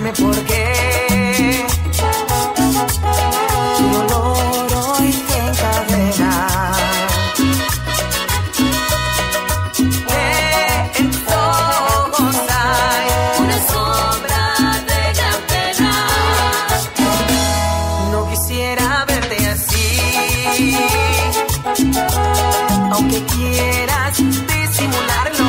Dime por qué tu dolor hoy te encadena. En tus ojos hay una sombra de gran pena. No quisiera verte así, aunque quieras disimularlo.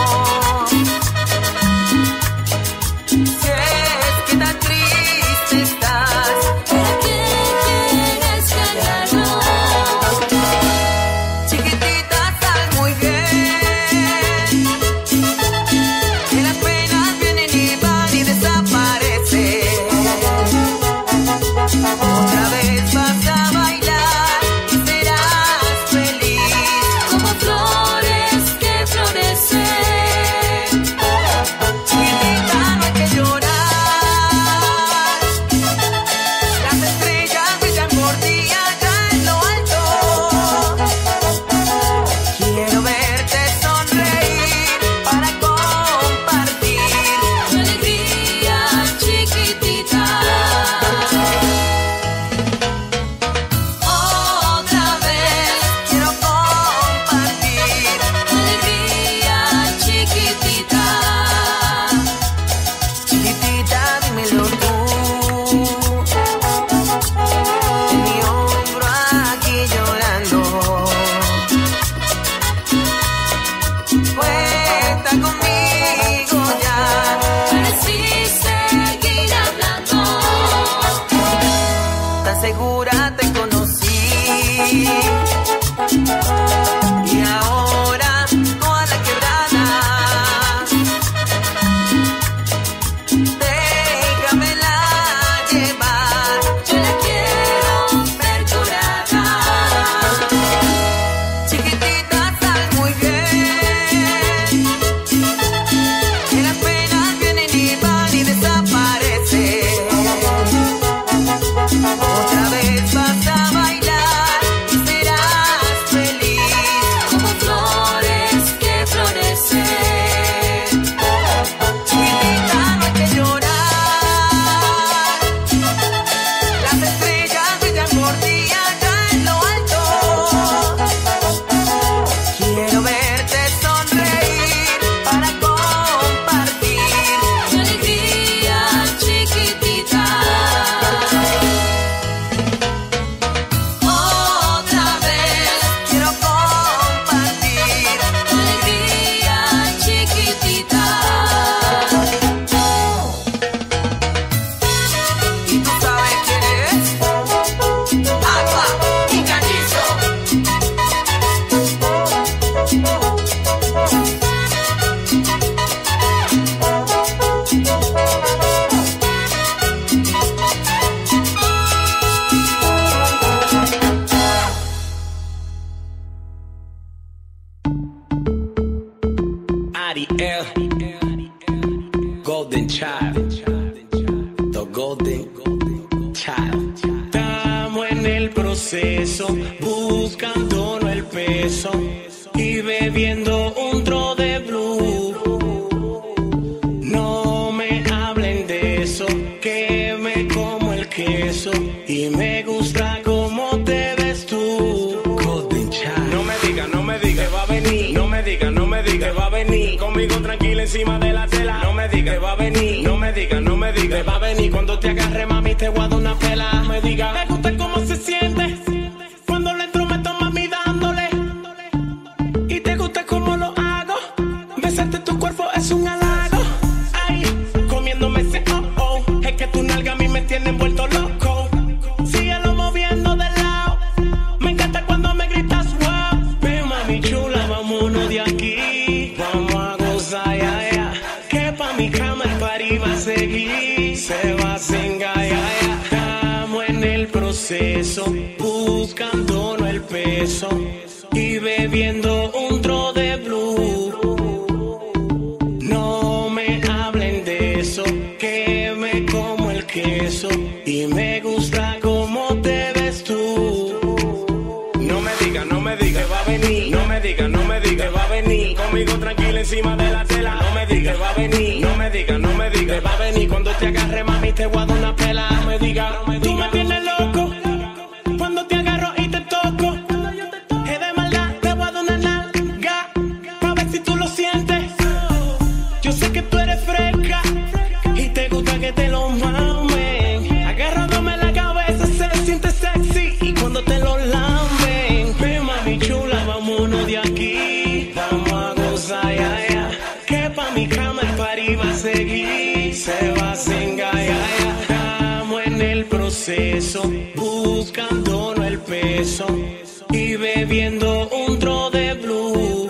Segura te conocí y ahora toda la quebrada. Déjamela llevar, yo la quiero ver curada. Chiquitita, sal muy bien, que las penas vienen y van y desaparecen. Otra vez vas a bailar y serás feliz como flores que florecen. Chiquitita, no hay que llorar, las estrellas brillan por ti allá en lo alto. Quiero verte sonreír para compartir tu alegría, chiquitita. Ariel, Golden Child, The Golden Child. Estamos en el proceso, buscándonos el peso y bebiendo un tro de blue. No me hablen de eso, que me como el queso y me gusta cómo te ves tú. Golden Child. No me diga, va a venir. No me diga, va a venir. Conmigo tranquila encima de la tela. No me diga, va a venir. No me diga, va a venir. Cuando te agarre, mami, te voy a dar una pela. No me diga, me gusta cómo se siente cuando le entro, me toma mami dándole. Y te gusta cómo lo hago. Besarte tu cuerpo es un halago. Ay, comiéndome ese oh. Es que tu nalga a mí me tiene envuelto loco. Síguelo moviendo de lado. Me encanta cuando me gritas wow. Ven mami chula, vámonos de aquí. Vamos a gozar, ya. Que pa' mi cama el party va a seguir. Se va sin ya. Estamos en el proceso, buscándonos el peso y bebiendo un tro de blue. No me hablen de eso, que me como el queso y me gusta cómo te ves tú. No me diga, que va a venir. No me diga, que va a venir. Conmigo tranquila encima de la tela. No me diga, que va a venir. No me diga, que va a venir. Cuando te agarre, mami, te voy a dar una pela. No me digas, tú me tienes loco cuando te agarro y te toco. Es de maldad, te voy a dar una nalga pa' ver si tú lo sientes. Yo sé que tú eres fresca y te gusta que te lo mamen. Agarrándome la cabeza se siente sexy y cuando te lo lamben. Ven mami chula, vámonos de aquí. Vamos a gozar, ya, ya. Que pa' mi cama el party va a seguir. Se va sin gaya, ya. Estamos en el proceso, buscándonos el peso y bebiendo un tro de blue.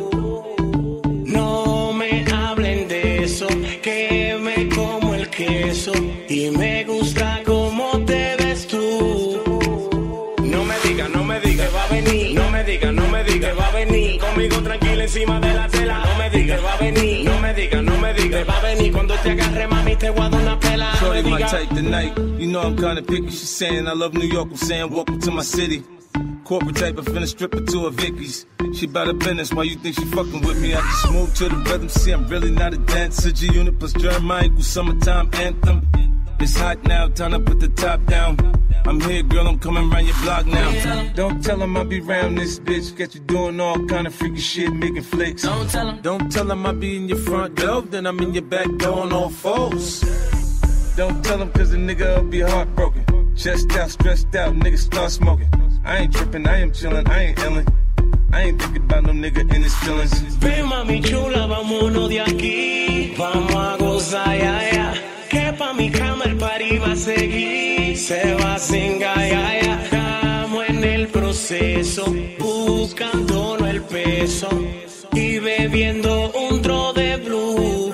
No me hablen de eso, que me como el queso y me gusta cómo te ves tú. No me digas, que va a venir. No me digas, que va a venir. Conmigo tranquila encima de la tela. No me digas, que va a venir. No me digas, que va a venir. Cuando te agarre mami te voy a dar una pela. Shorty my type tonight. You know I'm kinda picky. She's saying I love New York. I'm saying welcome to my city. Corporate type, I finna strip her to her Vicky's. She bout her business, why you think she fucking with me? I just move to the rhythm, see I'm really not a dancer. G-Unit plus Jeremiah equals summertime anthem. It's hot now, time to put the top down. I'm here, girl, I'm coming round your block now. Don't tell him I'll be round this bitch. Get you doing all kind of freaky shit, making flicks. Don't tell him I'll be in your front door, then I'm in your back door on all fours. Don't tell him cause the nigga will be heartbroken. Chest out, stressed out, niggas start smoking. I ain't tripping, I am chilling, I ain't illin'. I ain't thinking about no nigga in his feelings. Ven mami chula, vámonos de aquí. Vamos a gozar, ya, ya. Que pa' mi cama el party va a seguir. Se va sin gaya, ya. Estamos en el proceso, buscándonos el peso y bebiendo un tro de blue.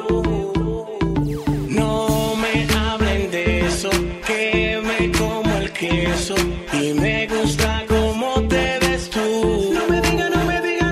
No me hablen de eso, que me como el queso y me gusta cómo te ves tú. No me digas, que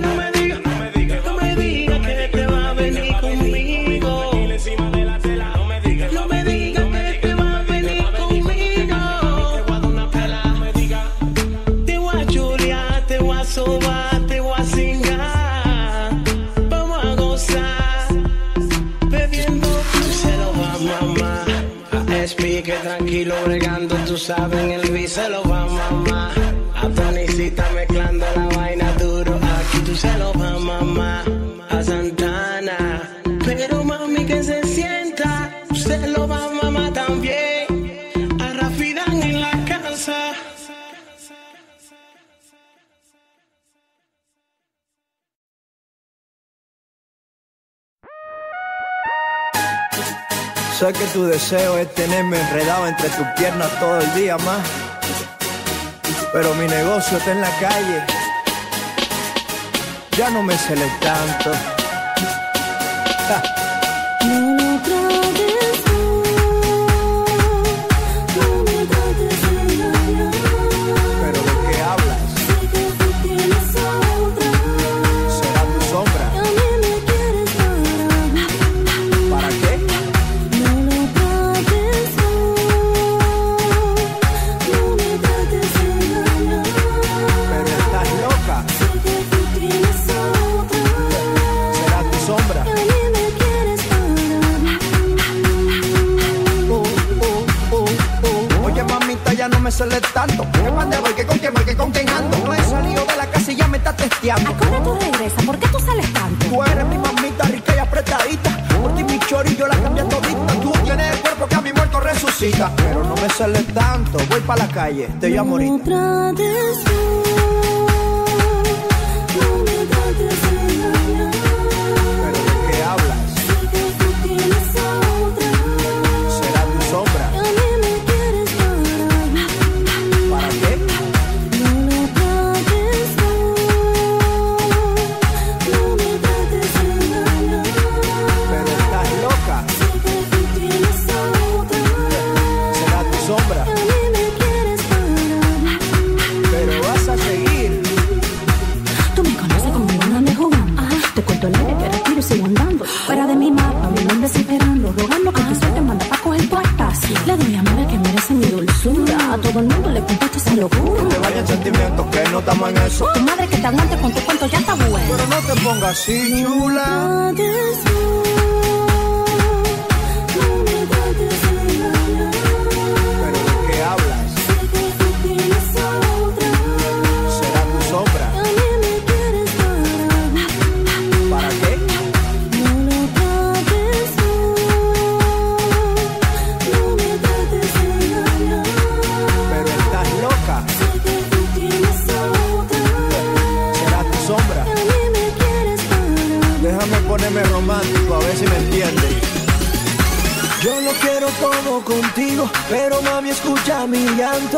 te va a venir conmigo. No me digas que te va a venir conmigo. Te voy a dar una pela. Te voy a chulear, te voy a sobar, te voy a cingar. Vamos a gozar, bebiendo. Tú se lo vas, mamá. A SP que tranquilo bregando, tú sabes, en el beat se lo va, mamá. A Tonicita mezclando la vaina duro. Aquí tú se lo vas, mamá. A Santana. Pero mami que se sienta. Se lo va, mamá, también. A Rafidán en la casa. Sé que tu deseo es tenerme enredado entre tus piernas todo el día más. Pero mi negocio está en la calle. Ya no me celes tanto. Ja. No me trates tú, no me trates de engañar. ¿Pero de qué hablas? Sé que tú tienes otra. ¿Será tu sombra? Y a mí me quieres para. ¿Para qué? No lo trates tú, no me trates de engañar. ¿Pero estás loca? Sé que tú tienes otra. ¿Será tu sombra? Y a mí me quieres para. Oye mamita, ya no me celes tanto. ¿Qué mande voy? ¿Qué con quién voy? ¿Qué con quién ando? No he salido de la casa y ya me está testeando. ¿A qué hora tú regresas? ¿Por qué tú sales tanto? Tú eres mi mamita rica y apretadita. Por ti mi chori yo la cambié todita. Tú tienes el cuerpo que a mi muerto resucita. Pero no me celes tanto, voy pa' la calle, te llamo ahorita. No trates tú, no me trates de engañar. ¿Pero de qué hablas? Sé que tú tienes otra. ¿Será tu sombra? Y a mí me quieres para. ¿Para qué? No lo trates tú, no me trates de engañar. ¿Pero estás loca? Sé que tú tienes otra. ¿Será tu sombra? Y a mí me quieres para. Pero vas a seguir. Tú me conoces conmigo, no andes jugando. Te cuento el aire que respiro y sigo andando. Fuera de mi mapa, mi nombre desesperando. Rogando que te suelte, manda pa' coger tu espacio. Le doy amor a que merece mi dulzura. A todo el mundo le contesto esa locura. Te vayan sentimientos que no estamos en eso. Tu madre que te aguante con tu cuento ya está bueno. Pero no te pongas así, chula. Trates tú, no me trates de engañar. sombra. A mí me quieres para. Déjame ponerme romántico, a ver si me entiendes. Yo lo quiero todo contigo, pero mami escucha mi llanto.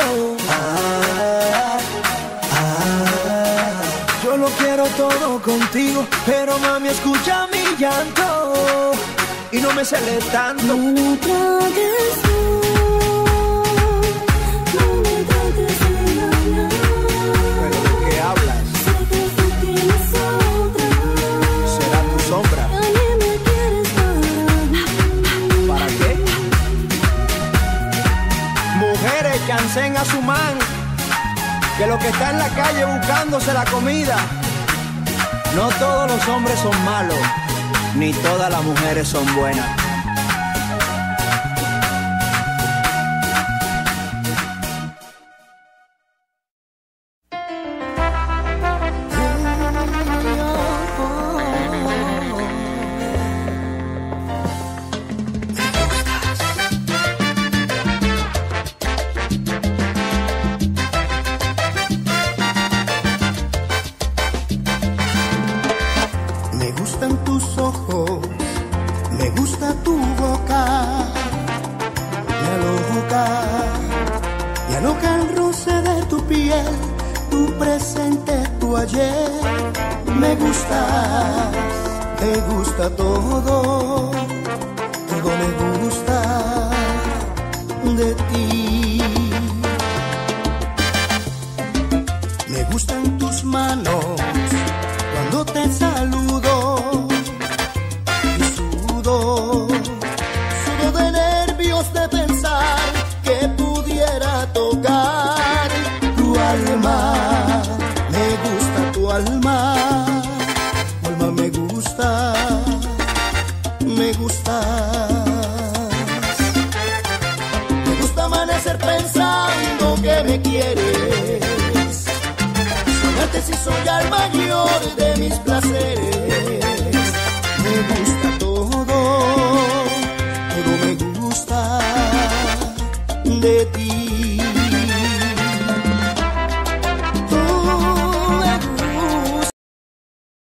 Yo lo quiero todo contigo, pero mami escucha mi llanto. Y no me celes tanto. No me trates mal, no me trates de engañar. ¿Pero de qué hablas? Sé que tú tienes otra. ¿Será tu sombra? A mí me quieres para. ¿Para qué? Mujeres, chancen a su man, que lo que está en la calle buscándose la comida. No todos los hombres son malos, ni todas las mujeres son buenas. Me gustan tus ojos, me gusta tu boca, me aloca el roce de tu piel, tu presente, tu ayer. Me gusta todo, todo me gusta de ti. Me gustan tus manos cuando te saludo y sudo de nervios de pensar que pudiera tocar tu alma. Me gusta tu alma me gusta, me gustas. Me gusta amanecer pensando que me quieres, soñarte si soy al mayor de mis placeres. Me gusta todo, todo me gusta de ti.